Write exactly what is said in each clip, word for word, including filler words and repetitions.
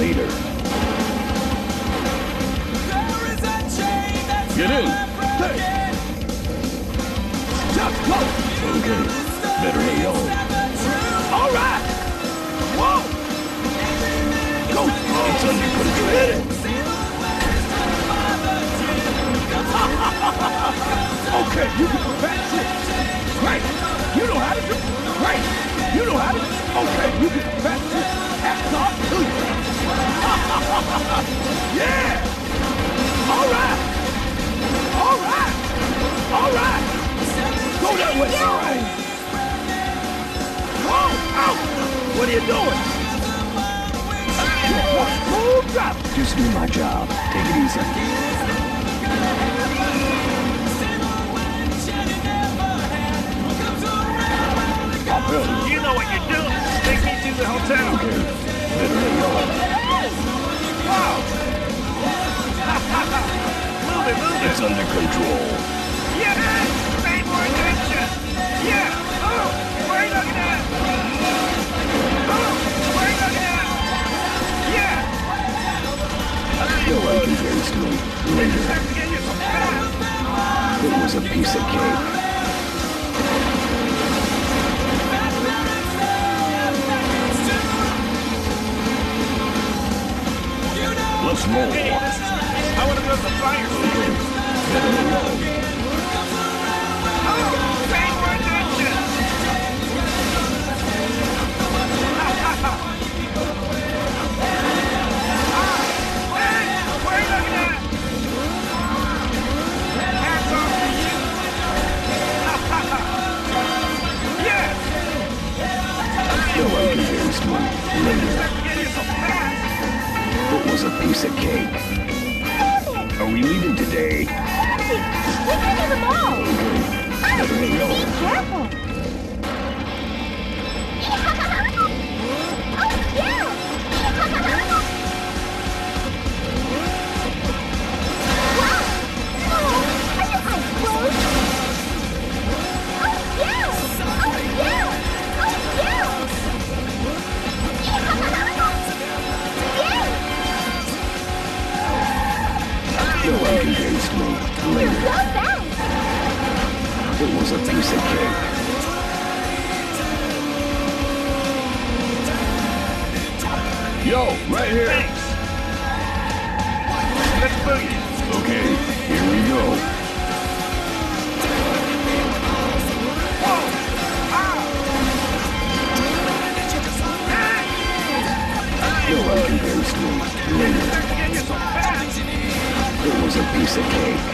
later. Get in! Hey! Just go! Okay, better hang on. All right! Whoa! Go! It's under control. Get it! Okay, you can... That's it! Great! You know how to do... Great! You know how to... Okay, you can... That's it! Hats off to you! Yeah! All right! All right! All right! Go that way! All right! Whoa! Out! What are you doing? Smooth drop! Just do my job. Take it easy. You know what you're doing. Take me to the hotel. Okay. Better hang on. Wow! Move it, move it. It's under control. Yeah! Pay more attention! Yeah! Oh! Where are you looking at? Oh! Where are you looking at? Yeah! No one can against me. Later. Have to get you some fast! It was a piece of cake. Let's roll. Hey, this is... I want to go to the fire station. Okay. Better hang on. Oh! Pay more attention! Ha ha ha! Ah! Hey! Where are you looking at? Hats off to you! Ha ha ha! Yes! No one can against me. Later. Have to get you some fast! It was a piece of cake. Are we leaving today? Daddy, we can do the mall. Okay. Better hang on. Be careful. Oh, yeah. Wow. Oh, are your eyes closed? Oh, yeah. Oh, yeah. Oh, yeah. No one can against me. You're Later. so fast. It was a piece of cake. Yo, right here. Thanks! Let's boogie! Okay, here we go. Whoa! Ah! No one can against me. Later. Have to get you some fast! It was a piece of cake.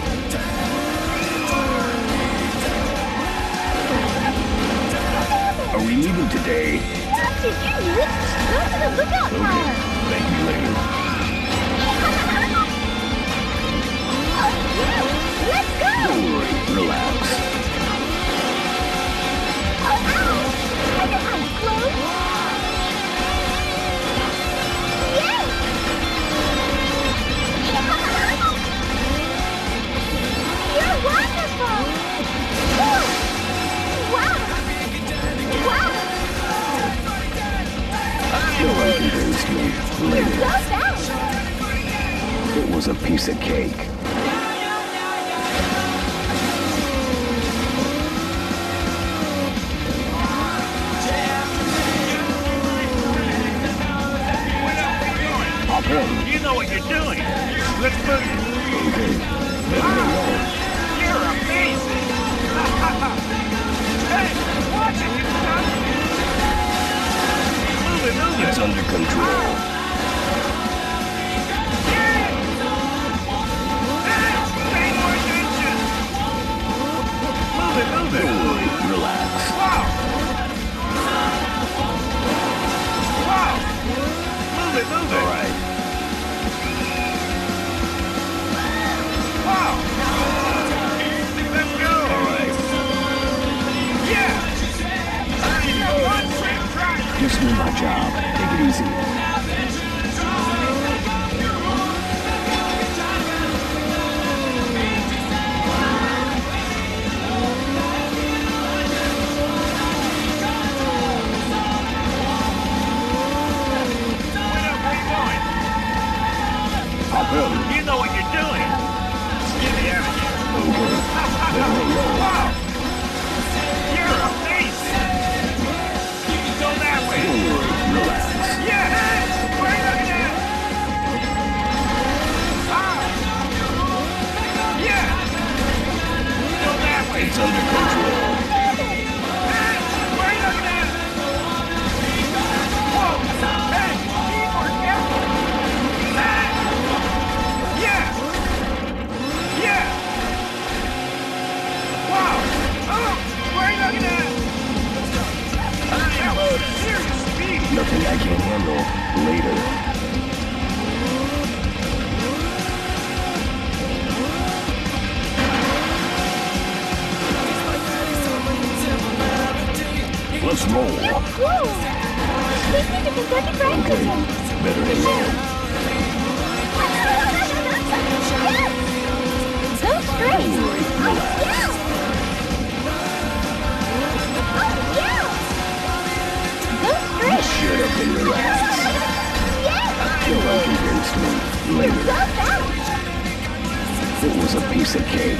Are we leaving today? That's it, you knew it. Go to the lookout Okay, tower. thank you later. Oh, yeah. Let's go. Don't worry, relax. Oh, ow. Are your eyes closed? Yay. You're wonderful. Woo. Wow. Wow. No one can against me. You're Later. so fast. It was a piece of cake. Hop in. You know what you're doing! Let's boogie! Okay, better hang on. You're amazing! Hey! Watch it, you son! Move it, move it! It's under control. Yeah! Hey! Pay more attention! Move it, move it! Don't worry, relax. Wow! Wow! Move it, move it! All right. Wow! Let's go! All right. Yeah! You got one quick try! Just do my job. Take it easy. Where are you going? Stop him. You know what you're doing. Get me out of here. Okay. There we go. Wow. You're amazing. Go that way. Don't worry. Relax. Yeah. Where are you looking at? Ah. Yeah. Go that way. It's under control. Hey, where are you looking at? Whoa. Hey, keyboard, careful. Hey. Yeah. Yeah. Wow. Oh, where are you looking at? That was serious speed. Nothing I can't handle. Later. Let's roll. Whoa! These need to be good to practice Okay. in. Better hang on. Yes! Go straight! Don't worry. Relax. Yeah! Oh, yeah! Go straight! Shut up and relax. Yes! You're unconvinced me. You're Later. so fast! It was a piece of cake.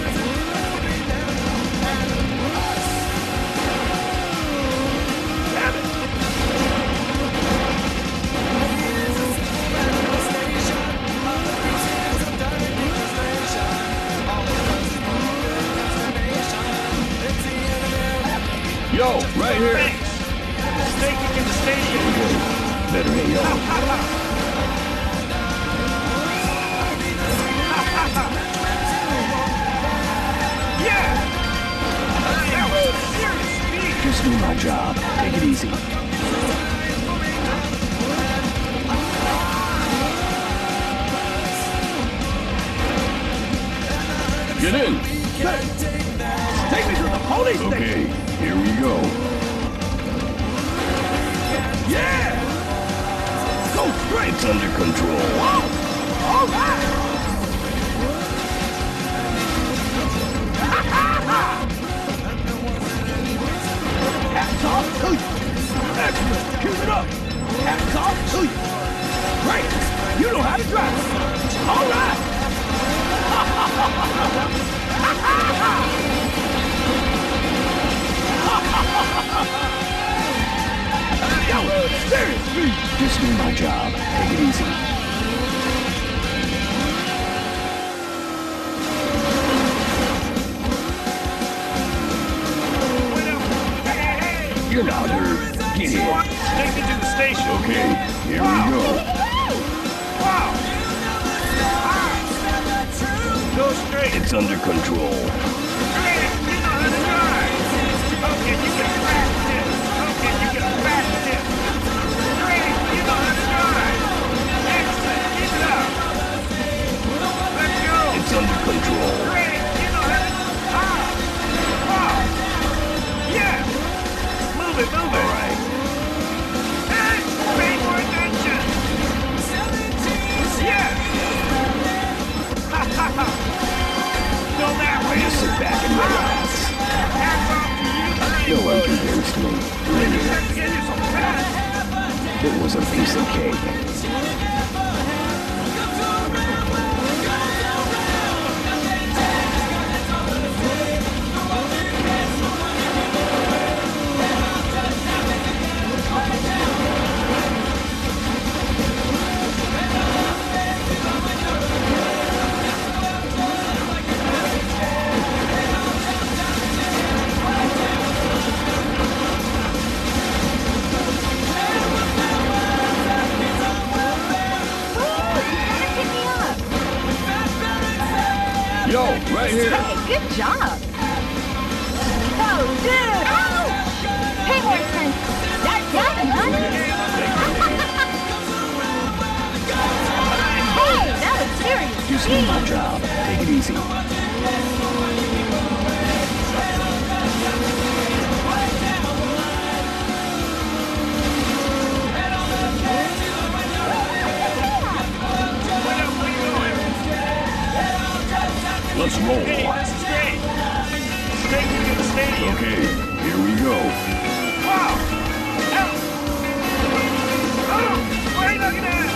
Yo, right here. Thanks. Take you to the stadium. Okay. Better hang on. Yeah. That was serious speed. Just do my job. Take it easy. Get in. Take me to the police station. Okay, here we go. Yeah. Go straight. It's under control. All right. Hats off to you. Excellent. Keep it up. Hats off to you. Great. You know how to drive. All right. Yo, seriously. Just do my job. Take it easy. You're not hurt. Get in. Take me to the station. Okay, here we go. Wow. Ah. Go straight. It's under control. Great. You know how to drive. Okay, you get a fast tip. Okay, you get a fast tip. Great. You know how to drive. Excellent. Keep it up. Let's go. It's under control. Great. You know how to... Ah. Wow. Yeah. Move it, move it. All right. Hey, pay more attention. Yes. Ha ha ha. Go that way. Just sit back and relax. Hats off to you. No one convinced me. Later. Let's get you some fast. It was a piece of cake. Yo, right here. Hey, good job! Oh, dude! Ow! Pay more attention! That's nothing, honey! Hey, that was serious! Just do my job. Take it easy. Let's roll. Hey, this is great. Take me to the stadium. Okay, here we go. Wow. Help. Oh, where are you looking at?